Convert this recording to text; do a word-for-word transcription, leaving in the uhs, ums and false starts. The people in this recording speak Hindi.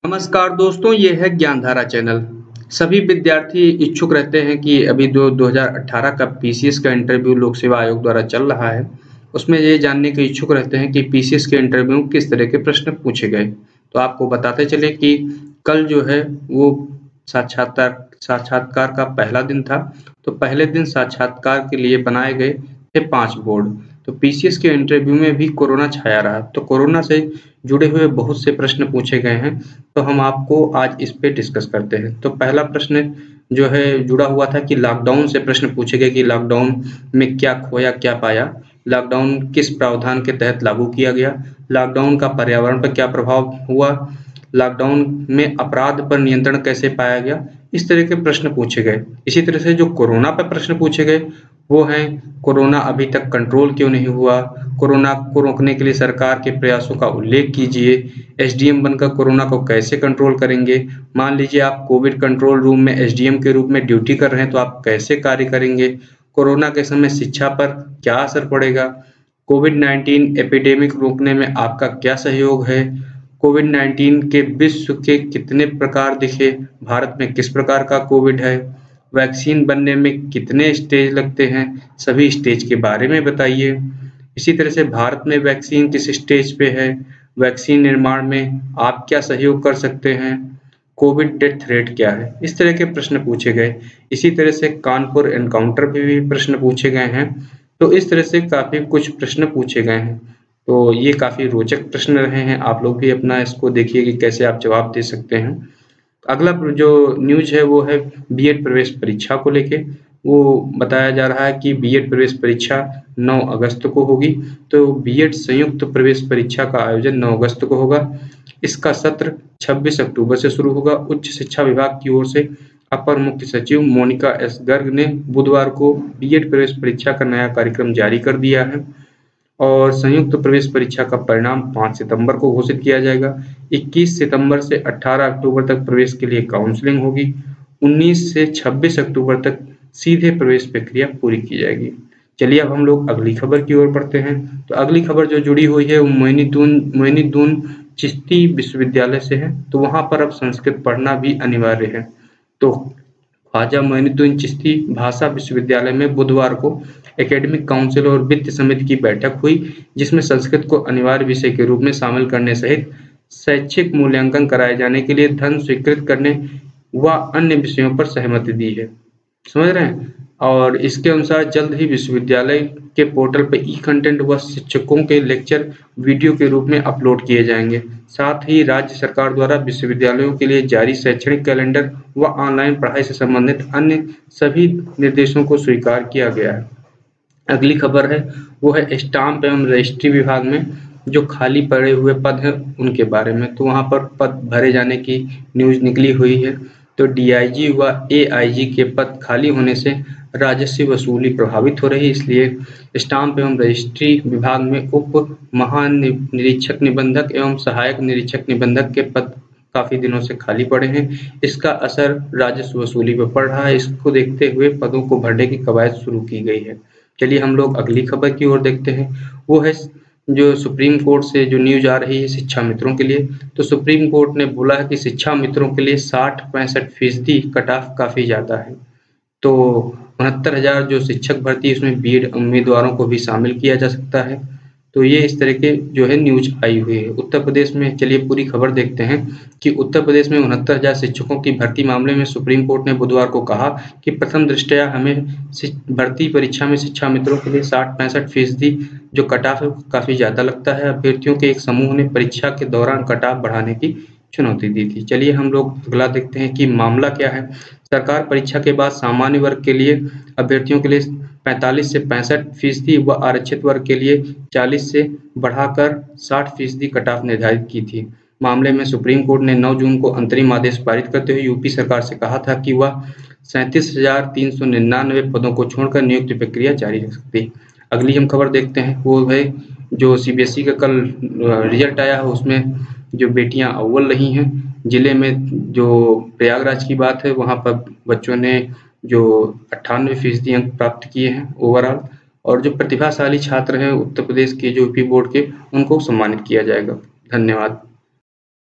नमस्कार दोस्तों, ये है ज्ञानधारा चैनल। सभी विद्यार्थी इच्छुक रहते हैं कि अभी जो दो हज़ार अठारह का पीसीएस का इंटरव्यू लोक सेवा आयोग द्वारा चल रहा है, उसमें ये जानने के इच्छुक रहते हैं कि पीसीएस के इंटरव्यू में किस तरह के प्रश्न पूछे गए। तो आपको बताते चले कि कल जो है वो साक्षात्कार साक्षात्कार का पहला दिन था। तो पहले दिन साक्षात्कार के लिए बनाए गए थे पाँच बोर्ड। तो पीसीएस के इंटरव्यू में भी कोरोना छाया रहा। तो कोरोना से जुड़े हुए बहुत से प्रश्न पूछे गए हैं, तो हम आपको आज इस पे डिस्कस करते हैं। तो पहला प्रश्न जो है जुड़ा हुआ था कि लॉकडाउन से प्रश्न पूछे गए कि लॉकडाउन में क्या खोया क्या पाया, लॉकडाउन किस प्रावधान के तहत लागू किया गया, लॉकडाउन का पर्यावरण पर क्या प्रभाव हुआ, लॉकडाउन में अपराध पर नियंत्रण कैसे पाया गया। इस तरह के प्रश्न पूछे गए। इसी तरह से जो कोरोना पर प्रश्न पूछे गए वो हैं कोरोना अभी तक कंट्रोल क्यों नहीं हुआ, कोरोना को रोकने के लिए सरकार के प्रयासों का उल्लेख कीजिए, एसडीएम बनकर कोरोना को कैसे कंट्रोल करेंगे, मान लीजिए आप कोविड कंट्रोल रूम में एसडीएम के रूप में ड्यूटी कर रहे हैं तो आप कैसे कार्य करेंगे, कोरोना के समय शिक्षा पर क्या असर पड़ेगा, कोविड नाइन्टीन एपिडेमिक रोकने में आपका क्या सहयोग है, कोविड नाइन्टीन के विश्व के कितने प्रकार दिखे, भारत में किस प्रकार का कोविड है, वैक्सीन बनने में कितने स्टेज लगते हैं, सभी स्टेज के बारे में बताइए। इसी तरह से भारत में वैक्सीन किस स्टेज पे है, वैक्सीन निर्माण में आप क्या सहयोग कर सकते हैं, कोविड डेथ रेट क्या है। इस तरह के प्रश्न पूछे गए। इसी तरह से कानपुर एनकाउंटर पे भी प्रश्न पूछे गए हैं। तो इस तरह से काफी कुछ प्रश्न पूछे गए हैं। तो ये काफी रोचक प्रश्न रहे हैं। आप लोग भी अपना इसको देखिए कि कैसे आप जवाब दे सकते हैं। अगला जो न्यूज है वो है बीएड प्रवेश परीक्षा को लेके। वो बताया जा रहा है कि बीएड प्रवेश परीक्षा नौ अगस्त को होगी। तो बीएड संयुक्त प्रवेश परीक्षा का आयोजन नौ अगस्त को होगा। इसका सत्र छब्बीस अक्टूबर से शुरू होगा। उच्च शिक्षा विभाग की ओर से अपर मुख्य सचिव मोनिका एस गर्ग ने बुधवार को बीएड प्रवेश परीक्षा का नया कार्यक्रम जारी कर दिया है और संयुक्त प्रवेश परीक्षा का परिणाम पाँच सितंबर को घोषित किया जाएगा। इक्कीस सितंबर से अठारह अक्टूबर तक प्रवेश के लिए काउंसलिंग होगी। उन्नीस से छब्बीस अक्टूबर तक सीधे प्रवेश प्रक्रिया पूरी की जाएगी। चलिए अब हम लोग अगली खबर की ओर बढ़ते हैं। तो अगली खबर जो जुड़ी हुई है वो मोइनुद्दीन मोइनुद्दीन चिश्ती विश्वविद्यालय से है। तो वहां पर अब संस्कृत पढ़ना भी अनिवार्य है। तो ख्वाजा मोइनुद्दीन चिश्ती भाषा विश्वविद्यालय में बुधवार को एकेडमिक काउंसिल और वित्त समिति की बैठक हुई, जिसमें संस्कृत को अनिवार्य विषय के रूप में शामिल करने सहित शैक्षिक मूल्यांकन कराए जाने के लिए धन स्वीकृत करने व अन्य विषयों पर सहमति दी है। समझ रहे हैं। और इसके अनुसार जल्द ही विश्वविद्यालय के पोर्टल पर ई कंटेंट व शिक्षकों के लेक्चर वीडियो के रूप में अपलोड किए जाएंगे। साथ ही राज्य सरकार द्वारा विश्वविद्यालयों के लिए जारी शैक्षणिक कैलेंडर व ऑनलाइन पढ़ाई से संबंधित अन्य सभी निर्देशों को स्वीकार किया गया है। अगली खबर है वो है स्टाम्प एवं रजिस्ट्री विभाग में जो खाली पड़े हुए पद हैं उनके बारे में। तो वहां पर पद भरे जाने की न्यूज निकली हुई है। तो डीआईजी व एआईजी के पद खाली होने से राजस्व वसूली प्रभावित हो रही, इसलिए स्टाम्प एवं रजिस्ट्री विभाग में उप महानिरीक्षक निबंधक एवं सहायक निरीक्षक निबंधक के पद काफी दिनों से खाली पड़े हैं। इसका असर राजस्व वसूली पर पड़ रहा है। इसको देखते हुए पदों को भरने की कवायद शुरू की गई है। चलिए हम लोग अगली खबर की ओर देखते हैं। वो है जो सुप्रीम कोर्ट से जो न्यूज आ रही है शिक्षा मित्रों के लिए। तो सुप्रीम कोर्ट ने बोला है कि शिक्षा मित्रों के लिए साठ पैंसठ फीसदी कट ऑफ काफी ज्यादा है। तो उनहत्तर हजार जो शिक्षक भर्ती है उसमें बीएड उम्मीदवारों को भी शामिल किया जा सकता है। तो ये इस तरह के जो है न्यूज आई हुई है। उत्तर प्रदेश में चलिए पूरी खबर देखते हैं कि उत्तर प्रदेश में उनहत्तर हजार शिक्षकों की भर्ती मामले में सुप्रीम कोर्ट ने बुधवार को कहा कि प्रथम दृष्टया हमें भर्ती परीक्षा में शिक्षा मित्रों के लिए साठ पैंसठ फीसदी जो कट ऑफ है काफी ज्यादा लगता है। अभ्यर्थियों के एक समूह ने परीक्षा के दौरान कट ऑफ बढ़ाने की चुनौती दी थी। चलिए हम लोग अगला देखते हैं कि मामला क्या है। सरकार परीक्षा के बाद सामान्य वर्ग के लिए अभ्यर्थियों के लिए पैंतालीस से पैंसठ फीसदी व आरक्षित वर्ग के लिए चालीस से बढ़ाकर साठ फीसदी कट ऑफ निर्धारित की थी। मामले में सुप्रीम कोर्ट ने नौ जून को अंतरिम आदेश पारित करते हुए यूपी सरकार से कहा था कि वह सैंतीस हजार तीन सौ निन्यानवे पदों को छोड़कर नियुक्ति प्रक्रिया जारी रख सकती। अगली हम खबर देखते हैं वो है जो सीबीएसई का कल रिजल्ट आया है, उसमें जो बेटियां अव्वल रही हैं जिले में, जो प्रयागराज की बात है, वहां पर बच्चों ने जो अट्ठानवे फीसदी अंक प्राप्त किए हैं ओवरऑल। और जो प्रतिभाशाली छात्र हैं उत्तर प्रदेश के जो यूपी बोर्ड के, उनको सम्मानित किया जाएगा। धन्यवाद।